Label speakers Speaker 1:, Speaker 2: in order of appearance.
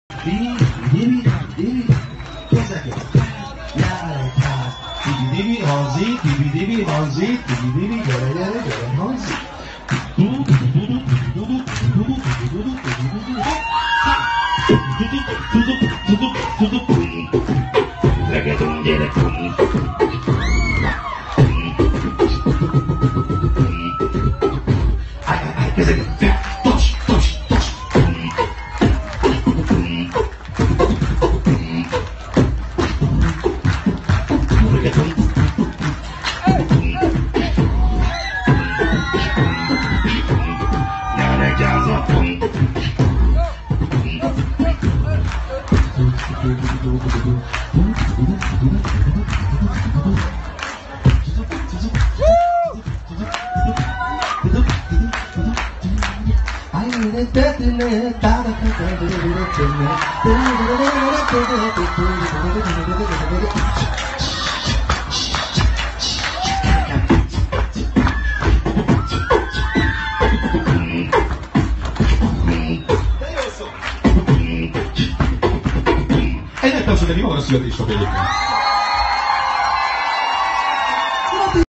Speaker 1: Dibi, kezeket, járjál, dibi, Hanzi, dibi, Hanzi, dibi, gyere, Hanzi.
Speaker 2: Reggaeton gyerekon.
Speaker 1: Állj, kezeket, fel, tos.
Speaker 2: Reggaeton. Nyára gyázapon.
Speaker 1: Ennek tapsolni, mi van a születésnap egyébként?